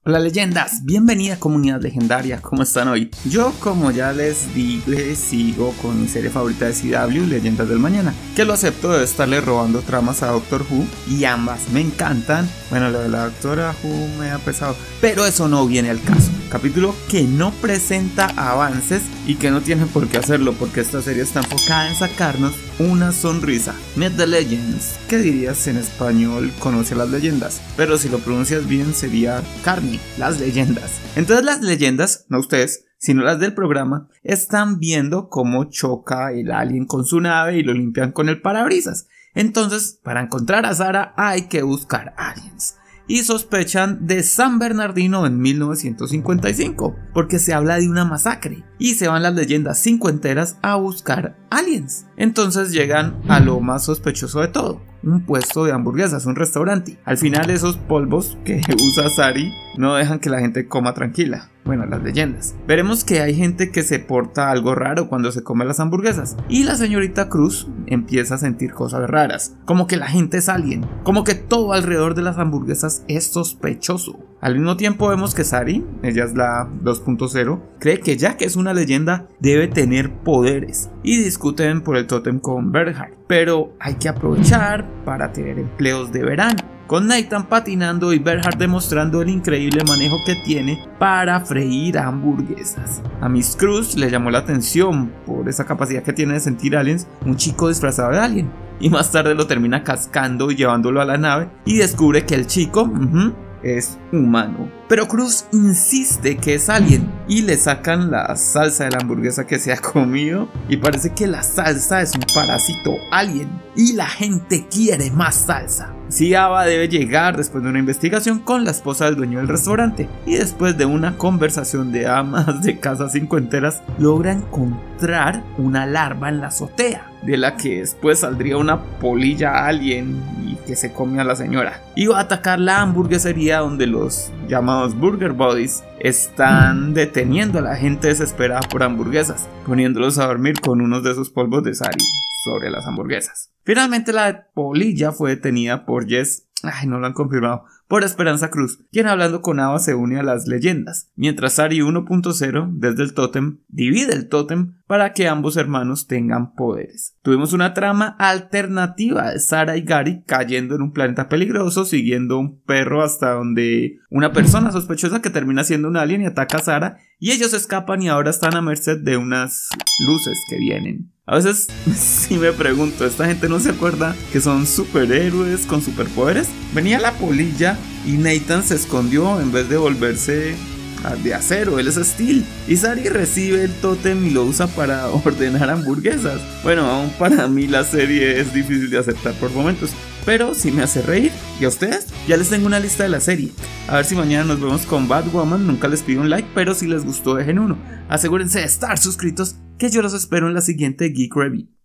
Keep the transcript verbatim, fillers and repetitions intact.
Hola leyendas, bienvenida comunidad legendaria, ¿cómo están hoy? Yo, como ya les dije, sigo con mi serie favorita de C W, Leyendas del Mañana, que lo acepto de estarle robando tramas a Doctor Who, y ambas me encantan. Bueno, lo de la Doctora Who me ha pesado, pero eso no viene al caso. Capítulo que no presenta avances y que no tiene por qué hacerlo, porque esta serie está enfocada en sacarnos una sonrisa. Meet the Legends, ¿qué dirías en español? Conoce las leyendas, pero si lo pronuncias bien sería Carney, las leyendas. Entonces las leyendas, no ustedes, sino las del programa, están viendo cómo choca el alien con su nave y lo limpian con el parabrisas. Entonces, para encontrar a Sarah hay que buscar aliens. Y sospechan de San Bernardino en mil novecientos cincuenta y cinco, porque se habla de una masacre, y se van las leyendas cincuenteras a buscar aliens. Entonces llegan a lo más sospechoso de todo, un puesto de hamburguesas, un restaurante. Al final esos polvos que usa Sari no dejan que la gente coma tranquila. Bueno, las leyendas. Veremos que hay gente que se porta algo raro cuando se come las hamburguesas, y la señorita Cruz empieza a sentir cosas raras, como que la gente es alien, como que todo alrededor de las hamburguesas es sospechoso. Al mismo tiempo vemos que Sari, ella es la dos punto cero, cree que ya que es una leyenda debe tener poderes, y discuten por el tótem con Bernhard, pero hay que aprovechar para tener empleos de verano, con Nathan patinando y Bernhard demostrando el increíble manejo que tiene para freír hamburguesas. A Miss Cruz le llamó la atención por esa capacidad que tiene de sentir aliens un chico disfrazado de alien, y más tarde lo termina cascando y llevándolo a la nave y descubre que el chico uh-huh, es humano. Pero Cruz insiste que es alien y le sacan la salsa de la hamburguesa que se ha comido, y parece que la salsa es un parásito alien y la gente quiere más salsa. Si Ava debe llegar después de una investigación con la esposa del dueño del restaurante, y después de una conversación de amas de casas cincuenteras logra encontrar una larva en la azotea, de la que después saldría una polilla alien y que se come a la señora, y va a atacar la hamburguesería donde los llamados Burger Buddies están deteniendo a la gente desesperada por hamburguesas, poniéndolos a dormir con unos de esos polvos de Sari sobre las hamburguesas. Finalmente la polilla fue detenida por Jess, ay, no lo han confirmado, por Esperanza Cruz, quien hablando con Ava se une a las leyendas, mientras Sari uno punto cero desde el tótem divide el tótem para que ambos hermanos tengan poderes. Tuvimos una trama alternativa de Sarah y Gary cayendo en un planeta peligroso, siguiendo un perro hasta donde una persona sospechosa que termina siendo un alien y ataca a Sarah, y ellos escapan y ahora están a merced de unas luces que vienen. A veces sí me pregunto, ¿esta gente no se acuerda que son superhéroes con superpoderes? Venía la polilla y Nathan se escondió en vez de volverse de acero, él es Steel, y Sari recibe el tótem y lo usa para ordenar hamburguesas. Bueno, aún para mí la serie es difícil de aceptar por momentos, pero sí me hace reír. ¿Y a ustedes? Ya les tengo una lista de la serie. A ver si mañana nos vemos con Batwoman. Nunca les pido un like, pero si les gustó dejen uno. Asegúrense de estar suscritos, que yo los espero en la siguiente Geek Review.